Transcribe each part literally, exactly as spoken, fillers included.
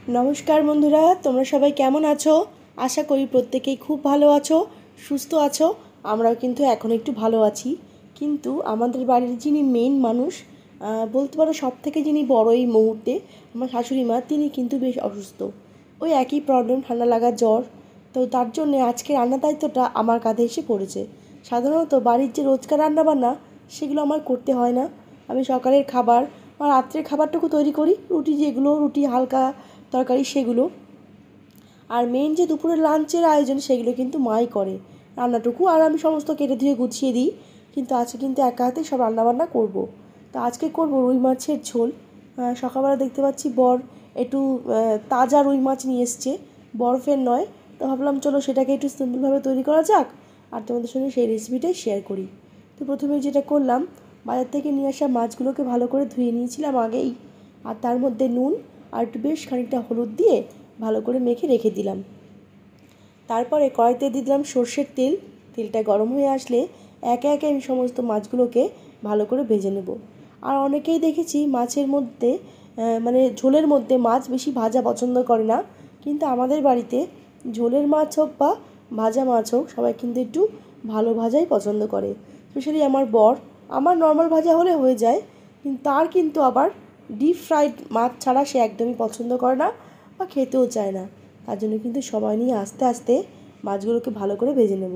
नमस्कार बंधुरा तोमरा सबाई केमन आछो। आशा करी प्रत्येकेई खूब भालो आछो, सुस्थ आछो। आमराओ किन्तु एखोन एकटु भालो आछि। किन्तु आमादेर बाड़िर जिनि मेन मानुष बोलते पारो सबथेके जिनि बड़ो एई मुहूर्ते आमार शाशुड़ी मा तिनि किन्तु बेश असुस्थ। ओई एकई प्रब्लेम ठांडा लागা ज्वर। तो तार जन्य आजके रान्नार दायित्वटा आमार काँधे एसे पड़ेছে। साधारणत बाड़िर जे रोजकार रान्ना बान्ना सेगुलो आमार करते हय ना। आमि सकालेर खाबार বা রাত্রের খাবারটুকু তৈরি করি, রুটি যেগুলো রুটি হালকা তরকারি সেগুলো। আর মেন যে দুপুরের লাঞ্চের আয়োজন সেগুলো কিন্তু মাই করে, রান্নাটুকু আর আমি সমস্ত কেটে ধুয়ে গুছিয়ে দিই। কিন্তু আজকে কিন্তু একা হাতেই সব রান্নাবান্না করব। তো আজকে করব রুই মাছের ঝোল। সকালবেলা দেখতে পাচ্ছি বর একটু তাজা রুই মাছ নিয়ে এসছে, বরফের নয়। তো ভাবলাম চলো সেটাকে একটু সিম্পলভাবে তৈরি করা যাক, আর তোমাদের সঙ্গে সেই রেসিপিটাই শেয়ার করি। তো প্রথমে যেটা করলাম, বাজার থেকে নিয়ে আসা মাছগুলোকে ভালো করে ধুয়ে নিয়েছিলাম আগেই, আর তার মধ্যে নুন আর একটু বেশ খানিকটা হলুদ দিয়ে ভালো করে মেখে রেখে দিলাম। তারপরে কড়াইতে দিয়ে দিলাম সর্ষের তেল। তেলটা গরম হয়ে আসলে একে একে আমি সমস্ত মাছগুলোকে ভালো করে ভেজে নেব। আর অনেকেই দেখেছি মাছের মধ্যে মানে ঝোলের মধ্যে মাছ বেশি ভাজা পছন্দ করে না, কিন্তু আমাদের বাড়িতে ঝোলের মাছ হোক বা ভাজা মাছ হোক সবাই কিন্তু একটু ভালো ভাজাই পছন্দ করে। স্পেশালি আমার বর, আমার নর্মাল ভাজা হলে হয়ে যায়, কিন্তু তার কিন্তু আবার ডিপ ফ্রাইড মাছ ছাড়া সে একদমই পছন্দ করে না বা খেতেও চায় না। তার জন্য কিন্তু সবাই নিয়ে আস্তে আস্তে মাছগুলোকে ভালো করে ভেজে নেব।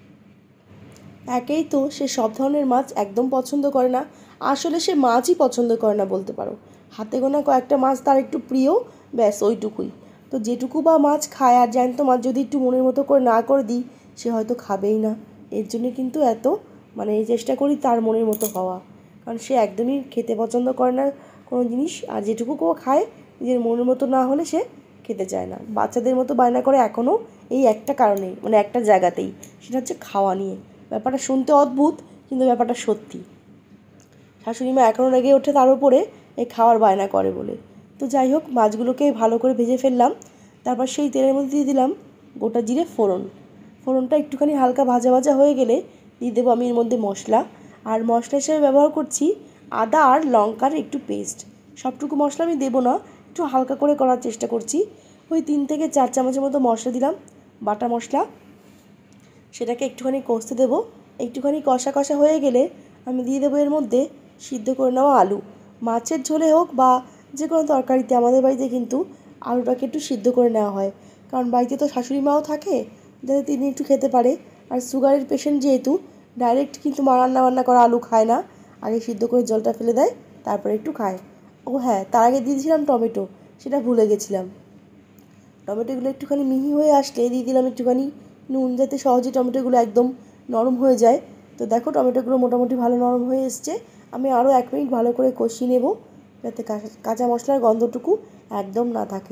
একেই তো সে সব ধরনের মাছ একদম পছন্দ করে না, আসলে সে মাছই পছন্দ করে না বলতে পারো। হাতে গোনা কয়েকটা মাছ তার একটু প্রিয়, ব্যাস ওইটুকুই। তো যেটুকু বা মাছ খায়, আর জ্যান্ত মাছ যদি একটু মনের মতো করে না করে দিই সে হয়তো খাবেই না। এর জন্য কিন্তু এত মানে চেষ্টা করি তার মনের মতো হওয়া, কারণ সে একদমই খেতে পছন্দ করে না কোনো জিনিস। আর যেটুকু কেউ খায় নিজের মনের মতো না হলে সে খেতে চায় না। বাচ্চাদের মতো বায়না করে এখনও এই একটা কারণেই, মানে একটা জায়গাতেই, সেটা হচ্ছে খাওয়া নিয়ে। ব্যাপারটা শুনতে অদ্ভুত, কিন্তু ব্যাপারটা সত্যি। শাশুড়ি মা এখনও রেগে ওঠে তার উপরে এই খাওয়ার বায়না করে বলে। তো যাই হোক, মাছগুলোকে ভালো করে ভেজে ফেললাম। তারপর সেই তেলের মধ্যে দিয়ে দিলাম গোটা জিরে ফোড়ন। ফোড়নটা একটুখানি হালকা ভাজা ভাজা হয়ে গেলে দিয়ে দেবো আমি এর মধ্যে মশলা। আর মশলা হিসেবে ব্যবহার করছি আদা আর লঙ্কার একটু পেস্ট। সবটুকু মশলা আমি দেবো না, একটু হালকা করে করার চেষ্টা করছি। ওই তিন থেকে চার চামচের মতো মশলা দিলাম, বাটা মশলা। সেটাকে একটুখানি কষতে দেবো। একটুখানি কষা কষা হয়ে গেলে আমি দিয়ে দেবো এর মধ্যে সিদ্ধ করে নেওয়া আলু। মাছের ঝোলে হোক বা যে কোনো তরকারিতে আমাদের বাড়িতে কিন্তু আলুটাকে একটু সিদ্ধ করে নেওয়া হয়, কারণ বাড়িতে তো শাশুড়ি মাও থাকে, যাতে তিনি একটু খেতে পারে। আর সুগারের পেশেন্ট যেহেতু, ডাইরেক্ট কিন্তু মা রান্না বান্না করা আলু খায় না, আগে সিদ্ধ করে জলটা ফেলে দেয়, তারপরে একটু খায়। ও হ্যাঁ, তার আগে দিয়েছিলাম টমেটো, সেটা ভুলে গেছিলাম। টমেটোগুলো একটুখানি মিহি হয়ে আসলে দিয়ে দিলাম একটুখানি নুন, যাতে সহজে টমেটোগুলো একদম নরম হয়ে যায়। তো দেখো টমেটোগুলো মোটামুটি ভালো নরম হয়ে এসছে। আমি আরও এক মিনিট ভালো করে কষিয়ে নেব, যাতে কাঁচা মশলার গন্ধটুকু একদম না থাকে।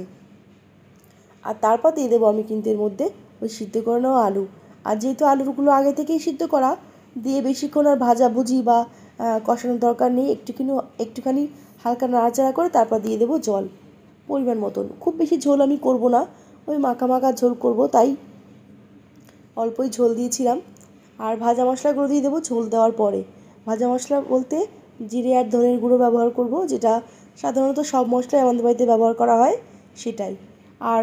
আর তারপর দিয়ে দেবো আমি কিন্তু এর মধ্যে ওই সিদ্ধ করে নেওয়া আলু। আর যেহেতু আলুগুলো আগে থেকেই সিদ্ধ করা, দিয়ে বেশিক্ষণ আর ভাজাভুজি বা কষানোর দরকার নেই। একটুখানি একটুখানি হালকা নাড়াচাড়া করে তারপর দিয়ে দেবো জল পরিমাণ মতন। খুব বেশি ঝোল আমি করব না, ওই মাখা মাখা ঝোল করব, তাই অল্পই ঝোল দিয়েছিলাম। আর ভাজা মশলাগুলো দিয়ে দেবো ঝোল দেওয়ার পরে। ভাজা মশলা বলতে জিরে আর ধনের গুঁড়ো ব্যবহার করব, যেটা সাধারণত সব মশলাই আমাদের বাড়িতে ব্যবহার করা হয় সেটাই। আর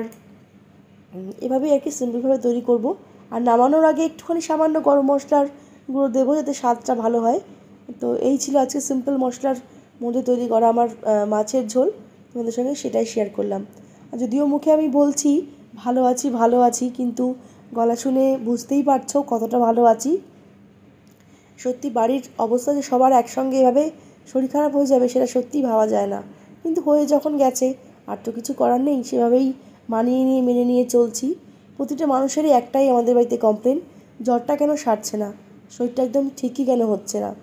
এভাবেই আর কি সিম্পলভাবে তৈরি করব। আর নামানোর আগে একটুখানি সামান্য গরম মশলার গুঁড়ো দেবো, যাতে স্বাদটা ভালো হয়। তো এই ছিল আজকে সিম্পল মশলার মধ্যে তৈরি করা আমার মাছের ঝোল, তোমাদের সঙ্গে সেটাই শেয়ার করলাম। যদিও মুখে আমি বলছি ভালো আছি ভালো আছি, কিন্তু গলা শুনে বুঝতেই পারছো কতটা ভালো আছি। সত্যি বাড়ির অবস্থা যে সবার একসঙ্গে এভাবে শরীর খারাপ হয়ে যাবে সেটা সত্যিই ভাবা যায় না, কিন্তু হয়ে যখন গেছে আর তো কিছু করার নেই, সেভাবেই মানিয়ে নিয়ে মেনে নিয়ে চলছি। প্রতিটা মানুষেরই একটাই আমাদের বাড়িতে কমপ্লেন, জ্বরটা কেন সারছে না, শরীরটা একদম ঠিকই কেন হচ্ছে না।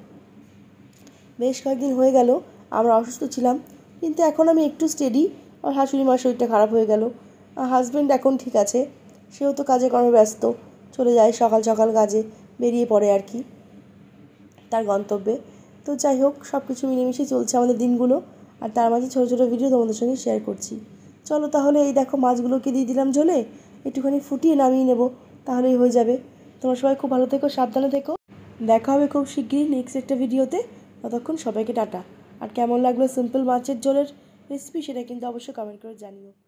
বেশ কয়েকদিন হয়ে গেল আমরা অসুস্থ ছিলাম, কিন্তু এখন আমি একটু স্টেডি। আর শাশুড়ি মার শরীরটা খারাপ হয়ে গেল। হাজব্যান্ড এখন ঠিক আছে, সেও তো কাজে কর্মে ব্যস্ত, চলে যায় সকাল সকাল কাজে, বেরিয়ে পড়ে আর কি তার গন্তব্যে। তো যাই হোক, সব কিছু মিলেমিশে চলছে আমাদের দিনগুলো, আর তার মাঝে ছোটো ছোটো ভিডিও তোমাদের সঙ্গে শেয়ার করছি। চলো তাহলে, এই দেখো মাছগুলোকে দিয়ে দিলাম ঝোলে, একটুখানি ফুটিয়ে নামিয়ে নেব, তাহলেই হয়ে যাবে। তোমরা সবাই খুব ভালো থেকো, সাবধানে থেকো। দেখা হবে খুব শিগগিরই নেক্সট একটা ভিডিওতে। ততক্ষণ সবাইকে টাটা। আর কেমন লাগলো সিম্পল মাছের ঝোলের রেসিপি সেটা কিন্তু অবশ্যই কমেন্ট করে জানিও।